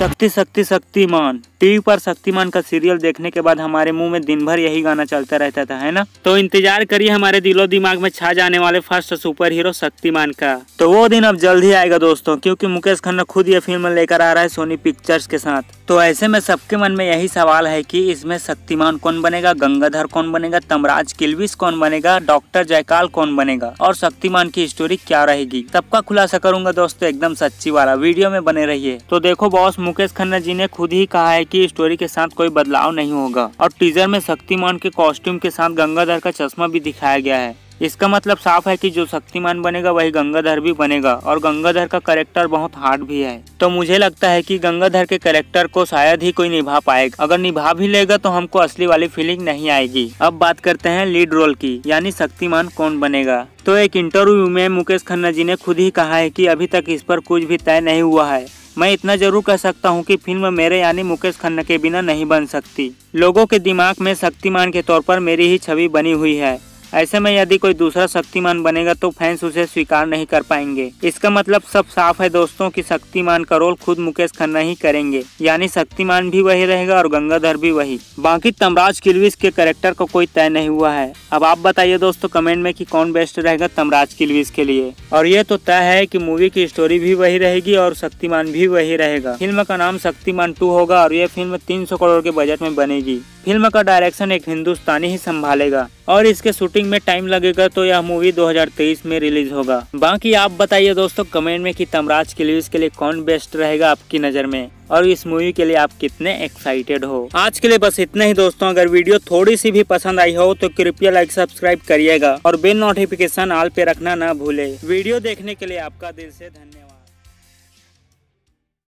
शक्ति शक्ति शक्तिमान। टीवी पर शक्तिमान का सीरियल देखने के बाद हमारे मुंह में दिन भर यही गाना चलता रहता था, है ना। तो इंतजार करिए हमारे दिलो दिमाग में छा जाने वाले फर्स्ट सुपर हीरो शक्तिमान का। तो वो दिन अब जल्द ही आएगा दोस्तों, क्योंकि मुकेश खन्ना खुद ये फिल्म लेकर आ रहा है सोनी पिक्चर्स के साथ। तो ऐसे में सबके मन में यही सवाल है कि इसमें शक्तिमान कौन बनेगा, गंगाधर कौन बनेगा, तमराज किल्विश कौन बनेगा, डॉक्टर जयकाल कौन बनेगा और शक्तिमान की स्टोरी क्या रहेगी। सबका खुलासा करूंगा दोस्तों, एकदम सच्ची वाला। वीडियो में बने रहिए। तो देखो बॉस, मुकेश खन्ना जी ने खुद ही कहा है कि स्टोरी के साथ कोई बदलाव नहीं होगा और टीजर में शक्तिमान के कॉस्ट्यूम के साथ गंगाधर का चश्मा भी दिखाया गया है। इसका मतलब साफ है कि जो शक्तिमान बनेगा वही गंगाधर भी बनेगा और गंगाधर का कैरेक्टर बहुत हार्ड भी है। तो मुझे लगता है कि गंगाधर के कैरेक्टर को शायद ही कोई निभा पाएगा। अगर निभा भी लेगा तो हमको असली वाली फीलिंग नहीं आएगी। अब बात करते हैं लीड रोल की, यानी शक्तिमान कौन बनेगा। तो एक इंटरव्यू में मुकेश खन्ना जी ने खुद ही कहा है कि अभी तक इस पर कुछ भी तय नहीं हुआ है। मैं इतना जरूर कह सकता हूँ कि फिल्म मेरे यानी मुकेश खन्ना के बिना नहीं बन सकती। लोगों के दिमाग में शक्तिमान के तौर पर मेरी ही छवि बनी हुई है। ऐसे में यदि कोई दूसरा शक्तिमान बनेगा तो फैंस उसे स्वीकार नहीं कर पाएंगे। इसका मतलब सब साफ है दोस्तों कि शक्तिमान का रोल खुद मुकेश खन्ना ही करेंगे, यानी शक्तिमान भी वही रहेगा और गंगाधर भी वही। बाकी तमराज किल्विश के कैरेक्टर का कोई तय नहीं हुआ है। अब आप बताइए दोस्तों कमेंट में कि कौन बेस्ट रहेगा तमराज किल्विश के लिए। और ये तो तय है कि मूवी की स्टोरी भी वही रहेगी और शक्तिमान भी वही रहेगा। फिल्म का नाम शक्तिमान 2 होगा और ये फिल्म 300 करोड़ के बजट में बनेगी। फिल्म का डायरेक्शन एक हिंदुस्तानी ही संभालेगा और इसके शूटिंग में टाइम लगेगा, तो यह मूवी 2023 में रिलीज होगा। बाकी आप बताइए दोस्तों कमेंट में कि तमराज किल्विश के लिए कौन बेस्ट रहेगा आपकी नज़र में और इस मूवी के लिए आप कितने एक्साइटेड हो। आज के लिए बस इतना ही दोस्तों। अगर वीडियो थोड़ी सी भी पसंद आई हो तो कृपया लाइक सब्सक्राइब करिएगा और बेल नोटिफिकेशन ऑल पे रखना ना भूले। वीडियो देखने के लिए आपका दिल से धन्यवाद।